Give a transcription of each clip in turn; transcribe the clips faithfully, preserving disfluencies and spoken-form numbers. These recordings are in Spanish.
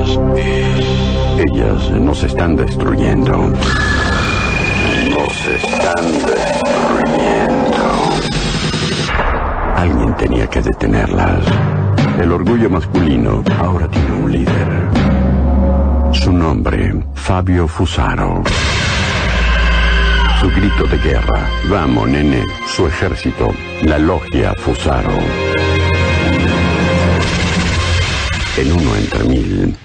ellas. Ellas nos están destruyendo. Nos están destruyendo. Alguien tenía que detenerlas. El orgullo masculino ahora tiene un líder. Su nombre, Fabio Fusaro. Su grito de guerra, vamos, nene. Su ejército, la logia Fusaro. En uno entre mil.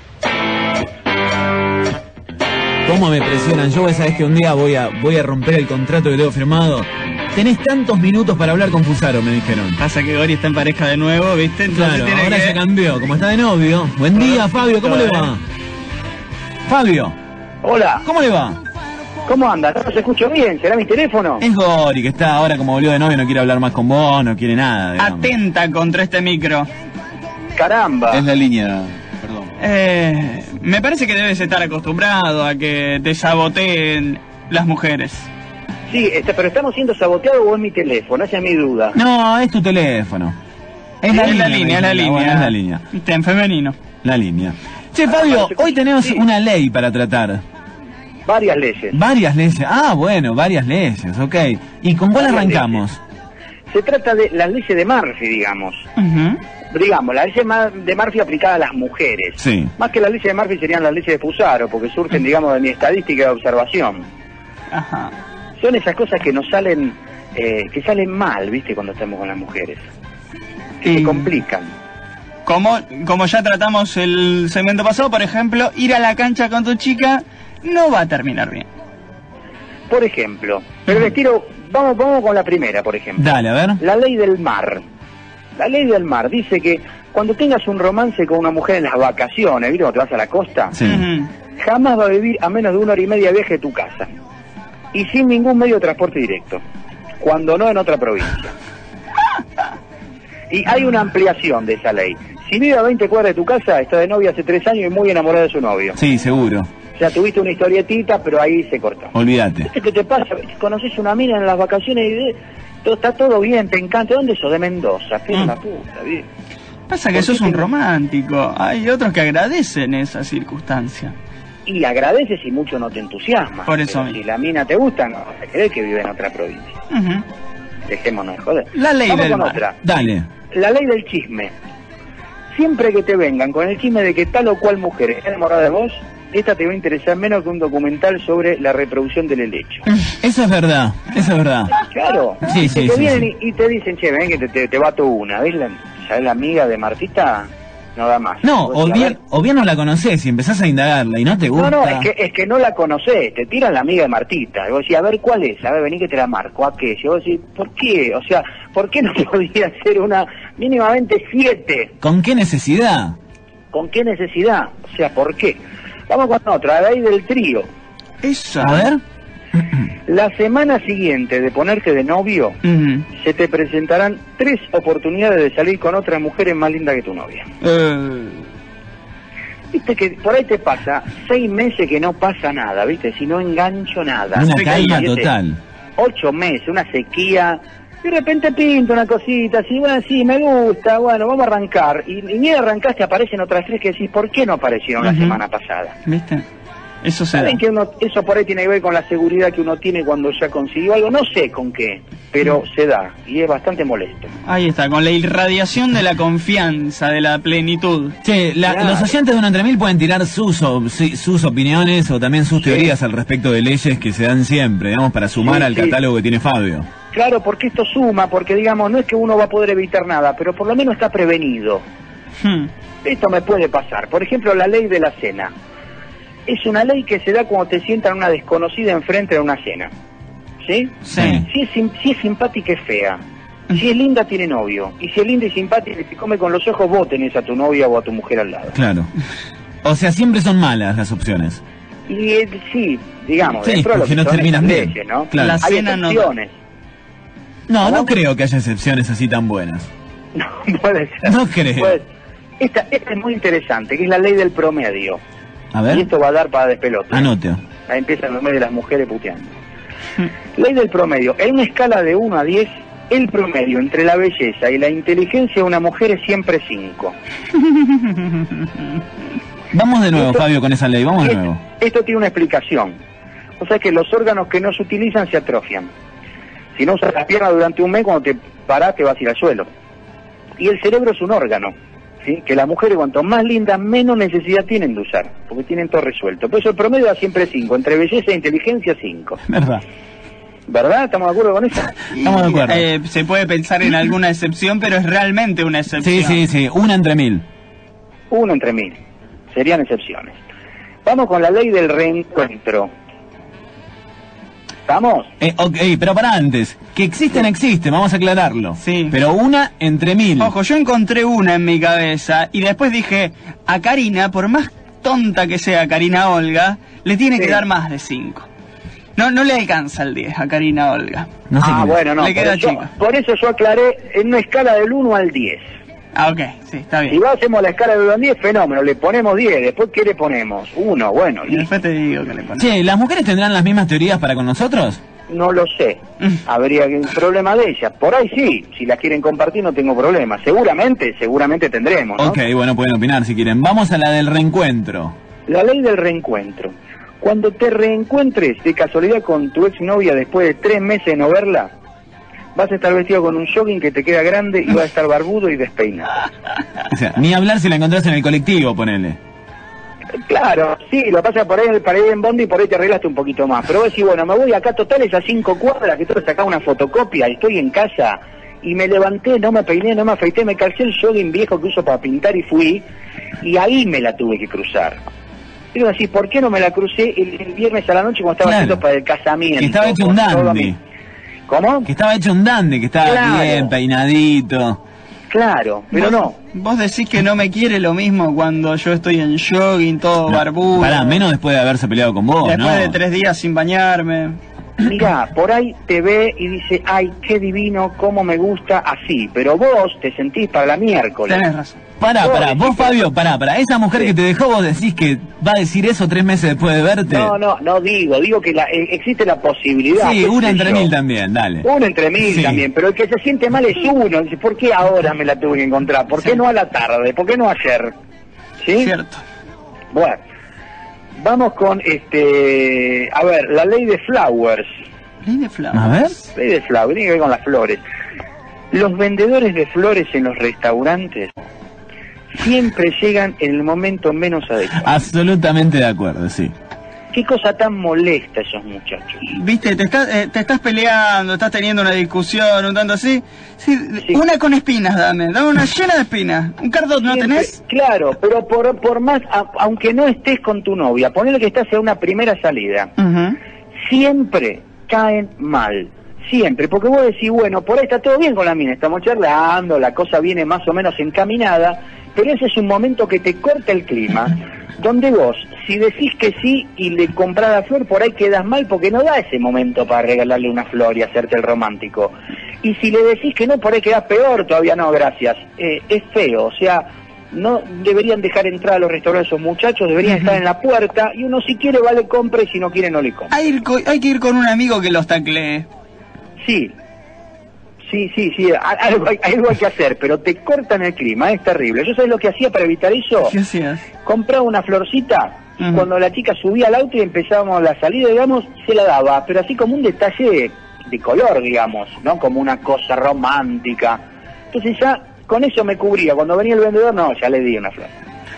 ¿Cómo me presionan? Yo sabés que un día voy a voy a romper el contrato que tengo firmado. Tenés tantos minutos para hablar con Fusaro, me dijeron. Pasa que Gori está en pareja de nuevo, ¿viste? Entonces claro, tiene ahora que... se cambió. Como está de novio. Buen día, Fabio. ¿Cómo le va? Fabio. Hola. ¿Cómo le va? ¿Cómo anda? ¿No se escucho bien? ¿Será mi teléfono? Es Gori, que está ahora como volvió de novio, no quiere hablar más con vos, no quiere nada. Digamos. Atenta contra este micro. Caramba. Es la línea, perdón. Eh, me parece que debes estar acostumbrado a que te saboteen las mujeres. Sí, este, pero ¿estamos siendo saboteados o es mi teléfono? Esa es mi duda. No, es tu teléfono. Es la, es la línea, es la línea. Bueno, es la línea. Viste, en femenino. La línea. Che, Fabio, ah, hoy tenemos sí. una ley para tratar. Varias leyes. Varias leyes. Ah, bueno, varias leyes, ok. ¿Y con cuál Varias arrancamos? Leyes. Se trata de las leyes de Murphy, digamos. Uh-huh. Digamos, las leyes de Murphy aplicadas a las mujeres. Sí. Más que las leyes de Murphy serían las leyes de Fusaro, porque surgen, digamos, de mi estadística de observación. Ajá. Son esas cosas que nos salen, eh, que salen mal, ¿viste? Cuando estamos con las mujeres. Que y... se complican. Como, como ya tratamos el segmento pasado, por ejemplo, ir a la cancha con tu chica no va a terminar bien. Por ejemplo, pero les tiro, vamos, vamos con la primera, por ejemplo. Dale, a ver. La ley del mar. La ley del mar dice que cuando tengas un romance con una mujer en las vacaciones, ¿viste? Cuando te vas a la costa, Sí. Uh-huh. jamás va a vivir a menos de una hora y media de viaje de tu casa. Y sin ningún medio de transporte directo. Cuando no en otra provincia. Y hay una ampliación de esa ley. Si vive a veinte cuadras de tu casa, está de novia hace tres años y muy enamorada de su novio. Sí, seguro. O sea, tuviste una historietita, pero ahí se cortó. Olvídate. ¿Qué te pasa? Conoces una mina en las vacaciones y de, todo, está todo bien, te encanta. ¿Dónde sos? De Mendoza. Qué Mm. la puta, bien. Pasa que ¿Por sos qué un te- romántico. Hay otros que agradecen esa circunstancia. Y agradeces y mucho no te entusiasma. Por eso Pero mismo. si la mina te gusta, no vas a creer que vive en otra provincia. Uh-huh. Dejémonos de joder. La ley Vamos del con mar. otra. Dale. La ley del chisme. Siempre que te vengan con el chisme de que tal o cual mujer está enamorada de vos, esta te va a interesar menos que un documental sobre la reproducción del helecho. Eso es verdad, eso es verdad. Claro. Sí, Que sí, te sí, vienen sí. Y, y te dicen, che, ven que te, te, te bato una. ¿Ves la, ¿sabes la amiga de Martita? No da más. No, Vos o decís, a bien, ver. o bien no la conocés y empezás a indagarla y no te gusta. No, no, es que, es que no la conocés, te tiran la amiga de Martita. Y vos decís, a ver, ¿cuál es? A ver, vení que te la marco, ¿a qué? Y vos decís, ¿por qué? O sea, ¿por qué no podía ser una mínimamente siete? ¿Con qué necesidad? ¿Con qué necesidad? O sea, ¿por qué? Vamos con otra, la ley del trío. Eso. A ver. La semana siguiente de ponerte de novio, Uh-huh. se te presentarán tres oportunidades de salir con otras mujeres más lindas que tu novia. Eh, Viste que por ahí te pasa seis meses que no pasa nada, ¿viste? Si no engancho nada. Una Seis, calma siete, total. Ocho meses, una sequía. De repente pinta una cosita, así, bueno, sí, me gusta, bueno, vamos a arrancar. Y, y ni arrancaste, aparecen otras tres que decís, ¿por qué no aparecieron la Ujú. semana pasada? ¿Viste? Eso se da. ¿Saben que uno, eso por ahí tiene que ver con la seguridad que uno tiene cuando ya consiguió algo? No sé con qué, pero se da y es bastante molesto. Ahí está, con la irradiación de la confianza, de la plenitud. Che, la- Claro. los oyentes de uno entre mil pueden tirar sus, o- sí, sus opiniones o también sus Sí. teorías al respecto de leyes que se dan siempre, digamos, para sumar Sí, al sí. catálogo que tiene Fabio. Claro, porque esto suma, porque digamos, no es que uno va a poder evitar nada, pero por lo menos está prevenido. Hmm. Esto me puede pasar. Por ejemplo, la ley de la cena. Es una ley que se da cuando te sientan una desconocida enfrente de una cena. ¿Sí? Sí. Si es, sim- si es simpática es fea. Si es linda tiene novio. Y si es linda y simpática y se come con los ojos, vos tenés a tu novia o a tu mujer al lado. Claro. O sea, siempre son malas las opciones. Y eh, sí, digamos, Sí, dentro de lo porque que no son terminan estas bien. leyes, ¿no? Claro. La Hay cena no da. excepciones. No, no ¿Cómo? creo que haya excepciones así tan buenas. No, puede ser. No creo. Puede- Esta, esta es muy interesante, que es la ley del promedio. A Y ver, esto va a dar para despelote. anote. Ahí empiezan los medios de las mujeres puteando. Ley del promedio. En una escala de uno a diez, el promedio entre la belleza y la inteligencia de una mujer es siempre cinco. Vamos de nuevo, Esto- Fabio, con esa ley, vamos de Esto, nuevo. esto tiene una explicación. O sea que los órganos que no se utilizan se atrofian. Si no usas las piernas durante un mes, cuando te parás te vas a ir al suelo. Y el cerebro es un órgano, ¿sí? Que las mujeres cuanto más lindas, menos necesidad tienen de usar, porque tienen todo resuelto. Por eso el promedio da siempre cinco, entre belleza e inteligencia cinco. Verdad. ¿Verdad? ¿Estamos de acuerdo con eso? Estamos de acuerdo. Eh, se puede pensar en alguna excepción, pero es realmente una excepción. Sí, sí, sí, una entre mil. Uno entre mil. Serían excepciones. Vamos con la ley del reencuentro. ¿Estamos? Eh, ok, pero para antes, que existen, existen, vamos a aclararlo. Sí. Pero una entre mil. Ojo, yo encontré una en mi cabeza y después dije, a Karina, por más tonta que sea Karina Olga, le tiene Sí. que dar más de cinco. No, no le alcanza el diez a Karina Olga. No sé Ah, quién es. bueno, no. Le queda por, eso, chica. por eso yo aclaré en una escala del uno al diez. Ah, ok, sí, está Si bien. va, hacemos la escala del uno al diez, fenómeno. Le ponemos diez. Después, ¿qué le ponemos? uno, bueno. Y listo. después te digo que le pones. Che, ¿las mujeres tendrán las mismas teorías para con nosotros? No lo sé. Habría un problema de ellas. Por ahí sí. Si las quieren compartir, no tengo problema. Seguramente, seguramente tendremos, ¿no? Ok, bueno, pueden opinar si quieren. Vamos a la del reencuentro. La ley del reencuentro. Cuando te reencuentres de casualidad con tu exnovia después de tres meses de no verla, vas a estar vestido con un jogging que te queda grande y vas a estar barbudo y despeinado. O sea, ni hablar si la encontrás en el colectivo, ponele. Claro, sí, lo pasa por ahí para ir en bondi y por ahí te arreglaste un poquito más. Pero vos decís, bueno, me voy acá total esas cinco cuadras que tengo que sacar una fotocopia y estoy en casa y me levanté, no me peiné, no me afeité, me calcé el jogging viejo que uso para pintar y fui y ahí me la tuve que cruzar. Digo así, ¿por qué no me la crucé el, el viernes a la noche cuando estaba Claro. haciendo para el casamiento? Que estaba hecho un Con todo dandy. mi- ¿Cómo? Que estaba hecho un dandy, que estaba Claro. bien, peinadito. Claro, pero ¿Vos- no. Vos decís que no me quiere lo mismo cuando yo estoy en jogging, todo No, barbudo. Pará, menos después de haberse peleado con vos, Después ¿no? de tres días sin bañarme. Mirá, por ahí te ve y dice, ay, qué divino, cómo me gusta así. Pero vos te sentís para la miércoles. Tenés razón. Pará, Vos pará, decís vos que- Fabio, pará, pará. Esa mujer Sí. que te dejó, vos decís que va a decir eso tres meses después de verte. No, no, no digo, digo que la, eh, existe la posibilidad. Sí, qué una sé entre yo. mil también, dale. Uno entre mil Sí. también, pero el que se siente mal es uno. Dice, ¿por qué ahora me la tuve que encontrar? ¿Por qué Sí. no a la tarde? ¿Por qué no ayer? ¿Sí? Cierto. Bueno, vamos con, este, a ver, la ley de Flowers. Ley de flores. A ver. Ley de Flowers, tiene que ver con las flores. Los vendedores de flores en los restaurantes siempre llegan en el momento menos adecuado. Absolutamente de acuerdo, sí. Qué cosa tan molesta esos muchachos. Viste, te estás, eh, te estás peleando, estás teniendo una discusión, un tanto así. Sí, Sí. Una con espinas, dame. Dame una llena de espinas. ¿Un cardot no Siempre- tenés? Claro, pero por, por más, a- aunque no estés con tu novia, ponele que estás en una primera salida, Ujú. siempre caen mal. Siempre, porque vos decís, bueno, por ahí está todo bien con la mina, estamos charlando, la cosa viene más o menos encaminada, pero ese es un momento que te corta el clima, donde vos, si decís que sí y le comprás la flor, por ahí quedas mal porque no da ese momento para regalarle una flor y hacerte el romántico. Y si le decís que no, por ahí quedás peor, todavía no, gracias. Eh, es feo, o sea, no deberían dejar entrar a los restaurantes esos muchachos, deberían estar en la puerta, y uno si quiere va le compra y si no quiere no le compra. Hay, ir co- hay que ir con un amigo que los taclee. Sí, sí, sí, sí, a- algo hay, algo hay que hacer, pero te cortan el clima, es terrible. ¿Yo sabés lo que hacía para evitar eso? ¿Qué hacías? Compraba una florcita y Ujú. cuando la chica subía al auto y empezábamos la salida, digamos, se la daba, pero así como un detalle de, de color, digamos, ¿no? Como una cosa romántica. Entonces ya con eso me cubría. Cuando venía el vendedor, no, ya le di una flor.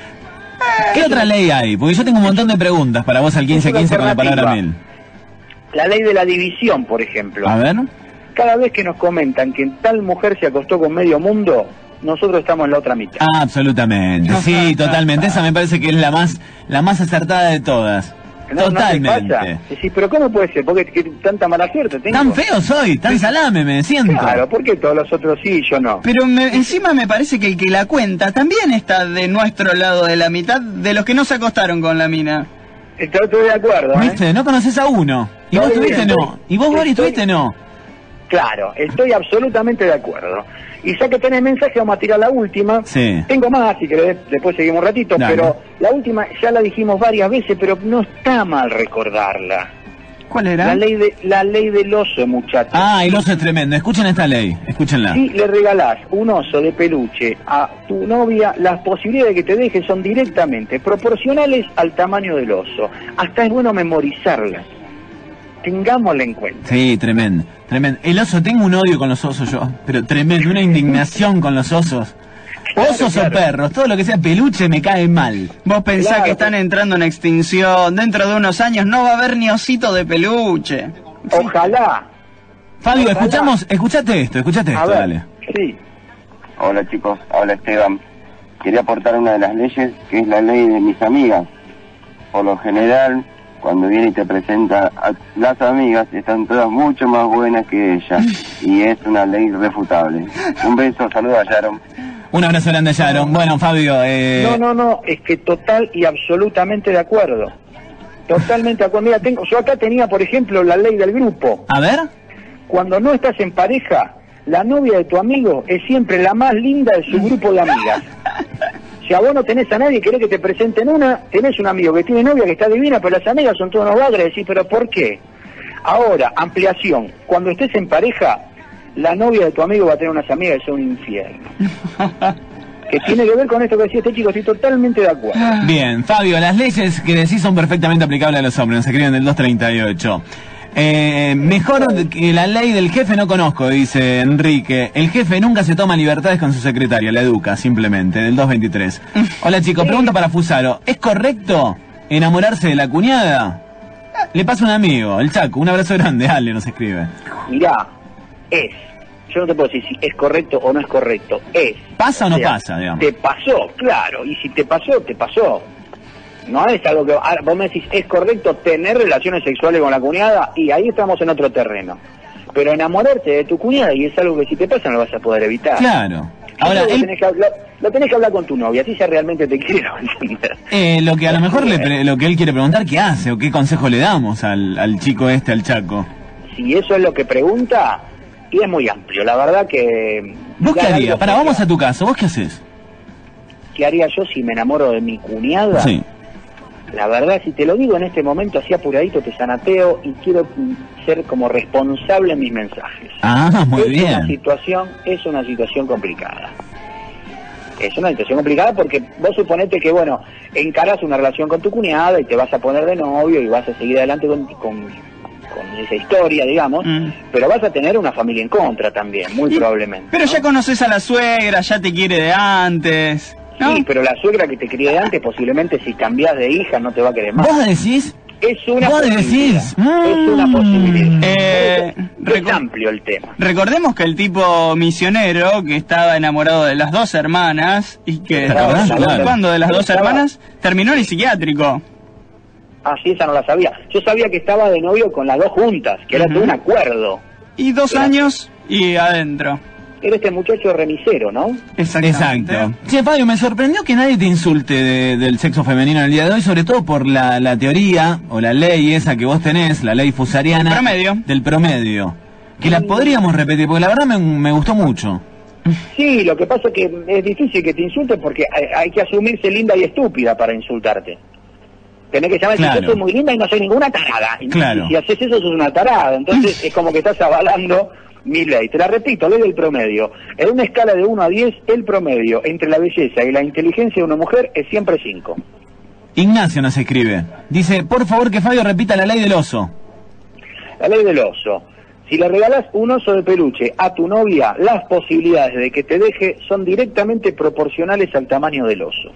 ¿Qué otra ley hay? Porque yo tengo un montón de preguntas para vos al quince quince con la palabra mil. La ley de la división, por ejemplo. A ver. Cada vez que nos comentan que tal mujer se acostó con medio mundo, nosotros estamos en la otra mitad. Ah, absolutamente. Sí, totalmente. Esa me parece que es la más la más acertada de todas. ¿No, no te Totalmente. pasa? Decís, pero ¿cómo puede ser? Porque que tanta mala suerte tengo. Tan feo soy, tan salame me siento. Claro, ¿por qué todos los otros sí y yo no? Pero me- encima me parece que el que la cuenta también está de nuestro lado de la mitad de los que no se acostaron con la mina. Estoy, estoy de acuerdo, ¿eh? ¿Viste? No conoces a uno. Y vos Estoy tuviste bien, no. Y vos, Boris, estoy- tuviste no. Claro, estoy absolutamente de acuerdo. Y ya que tenés mensaje, vamos a tirar la última. Sí. Tengo más, si querés, después seguimos un ratito, Dale. pero la última ya la dijimos varias veces, pero no está mal recordarla. ¿Cuál era? La ley, de, la ley del oso, muchachos. Ah, el oso es tremendo. Escuchen esta ley, escúchenla. Si le regalás un oso de peluche a tu novia, las posibilidades de que te deje son directamente proporcionales al tamaño del oso. Hasta es bueno memorizarlas. Tengámosla en cuenta. Sí, tremendo, tremendo. El oso, tengo un odio con los osos yo, pero tremendo, una indignación con los osos. Osos Claro, o claro. perros, todo lo que sea peluche me cae mal. Vos pensás Claro, que están entrando en extinción. Dentro de unos años no va a haber ni osito de peluche. Ojalá. Fabio, Ojalá. escuchamos, escuchate esto, escuchate A esto, ver, dale. sí. Hola chicos, habla Esteban. Quería aportar una de las leyes que es la ley de mis amigas. Por lo general, cuando viene y te presenta a las amigas, están todas mucho más buenas que ella. Y es una ley irrefutable. Un beso, saludos a Sharon. Un abrazo grande, Sharon. Bueno, Fabio, eh... No, no, no, es que total y absolutamente de acuerdo. Totalmente de acuerdo. Mira, tengo, yo acá tenía, por ejemplo, la ley del grupo. a ver. Cuando no estás en pareja, la novia de tu amigo es siempre la más linda de su grupo de amigas. Si a vos no tenés a nadie y querés que te presenten una, tenés un amigo que tiene novia que está divina, pero las amigas son todos unos bagres, decís, ¿pero por qué? Ahora, ampliación. Cuando estés en pareja, la novia de tu amigo va a tener unas amigas que son un infierno. Que tiene que ver con esto que decía este chico, estoy totalmente de acuerdo. Bien, Fabio, las leyes que decís son perfectamente aplicables a los hombres, nos escriben del dos treinta y ocho. Eh, mejor que la ley del jefe no conozco, dice Enrique. El jefe nunca se toma libertades con su secretaria, la educa, simplemente, del dos veintitrés. Hola chicos, pregunta para Fusaro. ¿Es correcto enamorarse de la cuñada? Le pasa a un amigo, el Chaco, un abrazo grande, Ale nos escribe. Mirá, es. Yo no te puedo decir si es correcto o no es correcto. Es. ¿Pasa o no O sea, pasa, digamos? Te pasó, claro. Y si te pasó, te pasó. No es algo que... Ahora, vos me decís, ¿es correcto tener relaciones sexuales con la cuñada? Y ahí estamos en otro terreno. Pero enamorarte de tu cuñada, y es algo que si te pasa no lo vas a poder evitar. Claro. Ahora, Eso lo, él, tenés que, lo, lo tenés que hablar con tu novia, si ella realmente te quiere, lo va a entender. eh, lo que a lo mejor le pre- lo que él quiere preguntar, ¿qué hace? ¿O qué consejo le damos al, al chico este, al Chaco? Si eso es lo que pregunta, y es muy amplio. La verdad que... ¿Vos qué mirar harías? algo Para, sería- vamos a tu caso, ¿vos qué haces? ¿Qué haría yo si me enamoro de mi cuñada? Sí. La verdad, si te lo digo en este momento así apuradito, te sanateo y quiero mm, ser como responsable en mis mensajes. Ah, muy es Una bien. situación, es una situación complicada. Es una situación complicada porque vos suponete que, bueno, encarás una relación con tu cuñada y te vas a poner de novio y vas a seguir adelante con, con, con esa historia, digamos, Mm. pero vas a tener una familia en contra también, muy Y- probablemente. Pero ¿no? ya conoces a la suegra, ya te quiere de antes. ¿no? Sí, pero la suegra que te crió de antes, posiblemente si cambiás de hija no te va a querer más. ¿Vos decís? Es una ¿Vos posibilidad. decís? Es una Mm. posibilidad. Eh, es reco- amplio el tema. Recordemos que el tipo misionero que estaba enamorado de las dos hermanas y que ¿Te estaba acordás? Claro. ocupando de las dos Estaba- hermanas, terminó en el psiquiátrico. Ah, sí, esa no la sabía. Yo sabía que estaba de novio con las dos juntas, que era Ujú. todo un acuerdo. Y dos Claro. años y adentro. Era este muchacho remisero, ¿no? Exactamente. Exacto. Che, Fabio, me sorprendió que nadie te insulte de- del sexo femenino en el día de hoy, sobre todo por la, la teoría o la ley esa que vos tenés, la ley fusariana. El promedio. Del promedio. Que la podríamos repetir, porque la verdad me, me gustó mucho. Sí, lo que pasa es que es difícil que te insulten porque hay, hay que asumirse linda y estúpida para insultarte. Tenés que saber Claro. que yo soy muy linda y no soy ninguna tarada. Y, Claro. y si haces eso, sos una tarada. Entonces es como que estás avalando mi ley. Te la repito, ley del promedio. En una escala de uno a diez, el promedio entre la belleza y la inteligencia de una mujer es siempre cinco. Ignacio nos escribe. Dice, por favor que Fabio repita la ley del oso. La ley del oso. Si le regalas un oso de peluche a tu novia, las posibilidades de que te deje son directamente proporcionales al tamaño del oso.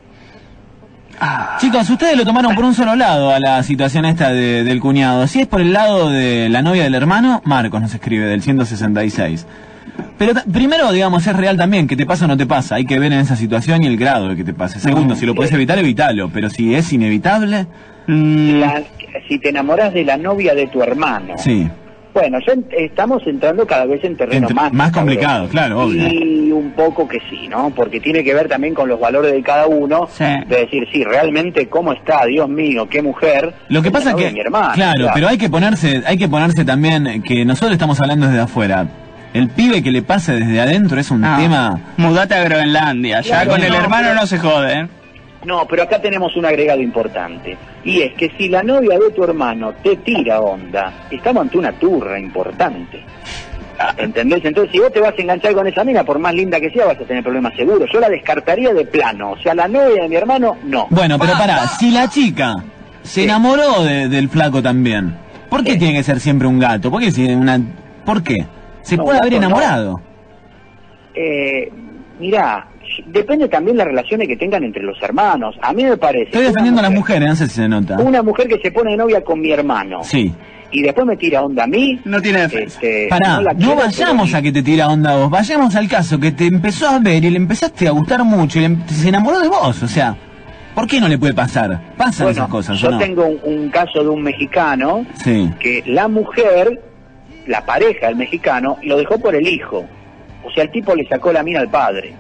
Chicos, ustedes lo tomaron por un solo lado a la situación esta de- del cuñado. Si es por el lado de la novia del hermano, Marcos nos escribe del ciento sesenta y seis. Pero ta- primero, digamos, es real también, que te pasa o no te pasa. Hay que ver en esa situación y el grado de que te pase. Segundo, si lo puedes evitar, evitalo. Pero si es inevitable, Mm, La- si te enamoras de la novia de tu hermano. sí. Bueno, ya en- estamos entrando cada vez en terreno Entre- más... más cabrón. complicado, claro, obvio. Y un poco que sí, ¿no? Porque tiene que ver también con los valores de cada uno. Sí. De decir, sí, realmente, ¿cómo está? Dios mío, qué mujer. Lo que Es la pasa es novia que, de mi hermano, claro, pero hay que ponerse, hay que ponerse también que nosotros estamos hablando desde afuera. El pibe que le pase desde adentro es un no. tema. Mudate a Groenlandia, ya Claro, con el no, hermano pero- no se jode. ¿eh? No, pero acá tenemos un agregado importante. Y es que si la novia de tu hermano te tira onda, estamos ante una turra importante. ¿Entendés? Entonces, si vos te vas a enganchar con esa mina, por más linda que sea, vas a tener problemas seguros. Yo la descartaría de plano. O sea, la novia de mi hermano, no. Bueno, pero pará, si la chica se Sí. enamoró de- del flaco también, ¿por qué Sí. tiene que ser siempre un gato? ¿Por qué si una... ¿Por qué? Se No, puede un haber gato no. enamorado. Eh, mirá, depende también las relaciones que tengan entre los hermanos. A mí me parece... Estoy una defendiendo a las mujer- mujeres, no sé si se nota. Una mujer que se pone de novia con mi hermano Sí. y después me tira onda a mí... No tiene defensa. Este, Pará, la no quiero, vayamos pero- a que te tira onda a vos, vayamos al caso que te empezó a ver y le empezaste a gustar mucho y le em- se enamoró de vos, o sea, ¿por qué no le puede pasar? Pasan Bueno, esas cosas, yo ¿o no? tengo un, un caso de un mexicano Sí. que la mujer, la pareja del mexicano, lo dejó por el hijo. O sea, el tipo le sacó la mina al padre.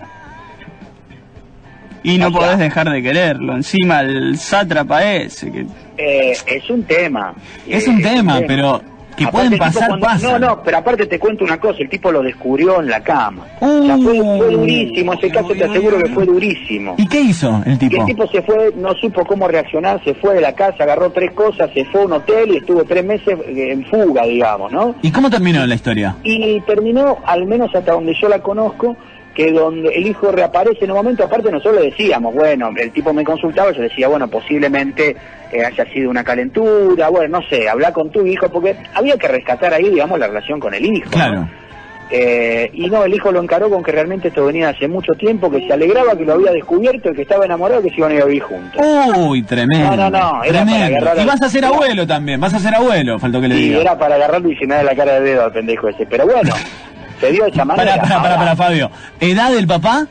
Y no o sea- podés dejar de quererlo. Encima el sátrapa ese que... Eh, es un tema. Es Eh, un tema, pero que Aparte, pueden el tipo pasar, cuando- pasan. No, no, pero aparte te cuento una cosa, el tipo lo descubrió en la cama. O sea, fue, Uh. fue durísimo, ese caso te aseguro que fue durísimo. ¿Y qué hizo el Que tipo? el tipo se fue, no supo cómo reaccionar, se fue de la casa, agarró tres cosas, se fue a un hotel y estuvo tres meses eh, en fuga, digamos, ¿no? ¿Y cómo terminó la historia? Y terminó, al menos hasta donde yo la conozco, que donde el hijo reaparece en un momento, aparte nosotros le decíamos, bueno, el tipo me consultaba, yo decía, bueno, posiblemente eh, haya sido una calentura, bueno, no sé, habla con tu hijo, porque había que rescatar ahí, digamos, la relación con el hijo. ¿no? Claro. Eh, y no, el hijo lo encaró con que realmente esto venía hace mucho tiempo, que se alegraba que lo había descubierto y que estaba enamorado, que se iban a ir a vivir juntos. Uy, tremendo. No, no, no, era para tremendo. agarrar Y al- vas a ser abuelo también, vas a ser abuelo, faltó que le Y diga. era para agarrarlo y llenarle la cara de dedo al pendejo ese, pero bueno, se dio de esa manera. Pará, pará, pará, Ahora- pará, Fabio. ¿Edad del papá?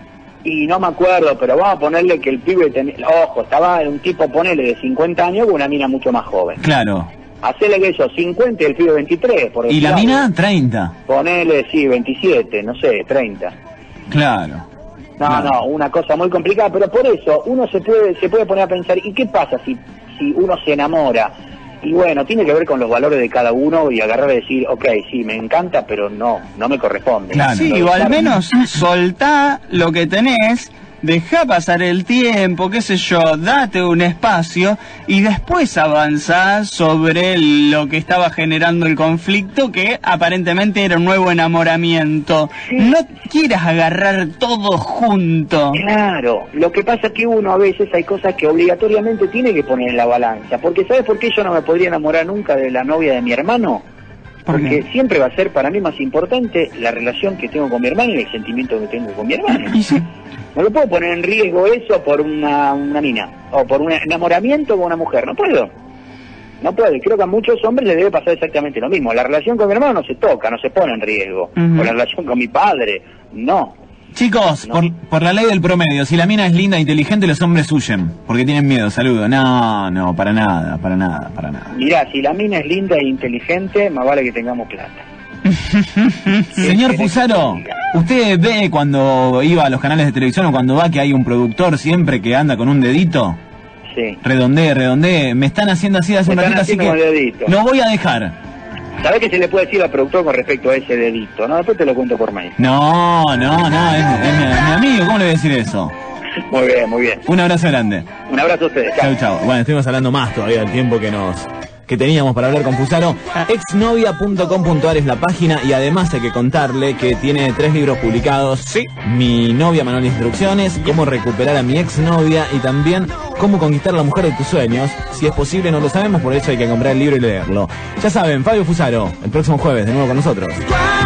Y no me acuerdo, pero vamos a ponerle que el pibe tenía, ojo, estaba un tipo, ponele, de cincuenta años con una mina mucho más joven. Claro. Hacele que eso, cincuenta y el pibe veintitrés, por ¿Y decir la algo. mina? treinta. Ponele, sí, veintisiete, no sé, treinta. Claro. No, Claro. no, una cosa muy complicada, pero por eso uno se puede se puede poner a pensar, ¿y qué pasa si, si uno se enamora? Y bueno, tiene que ver con los valores de cada uno y agarrar y decir, ok, sí, me encanta, pero no, no me corresponde. Claro. Sí, Lo o al dejar- menos soltá lo que tenés, dejá pasar el tiempo, qué sé yo, date un espacio y después avanzá sobre lo que estaba generando el conflicto, que aparentemente era un nuevo enamoramiento. No quieras agarrar todo junto. Claro, lo que pasa es que uno a veces hay cosas que obligatoriamente tiene que poner en la balanza, porque ¿sabes por qué yo no me podría enamorar nunca de la novia de mi hermano? ¿Por Porque qué? siempre va a ser para mí más importante la relación que tengo con mi hermano y el sentimiento que tengo con mi hermano. Y sí, No lo puedo poner en riesgo eso por una, una mina, o por un enamoramiento con una mujer, no puedo. No puede, creo que a muchos hombres les debe pasar exactamente lo mismo. La relación con mi hermano no se toca, no se pone en riesgo. Ujú. O la relación con mi padre, no. Chicos, No. por, por la ley del promedio, si la mina es linda e inteligente, los hombres huyen. Porque tienen miedo, saludo. No, no, para nada, para nada, para nada. Mirá, si la mina es linda e inteligente, más vale que tengamos plata. Señor ¿Qué querés Fusaro, que te diga? ¿usted ve cuando iba a los canales de televisión o cuando va que hay un productor siempre que anda con un dedito? Sí. Redondee, redondee. Me están haciendo así hace Me un están ratito, así haciendo que con el dedito. lo voy a dejar. ¿Sabés qué se le puede decir al productor con respecto a ese dedito? No, después te lo cuento por mail. No, no, no, es, es mi, es mi amigo, ¿cómo le voy a decir eso? Muy bien, muy bien. Un abrazo grande. Un abrazo a ustedes. Chao. Chau, chau. Bueno, estuvimos hablando más todavía del tiempo que nos que teníamos para hablar con Fusaro. exnovia punto com punto ar es la página y además hay que contarle que tiene tres libros publicados. Sí. Mi novia, manual de instrucciones, cómo recuperar a mi exnovia y también cómo conquistar a la mujer de tus sueños. Si es posible no lo sabemos, por eso hay que comprar el libro y leerlo. Ya saben, Fabio Fusaro, el próximo jueves de nuevo con nosotros.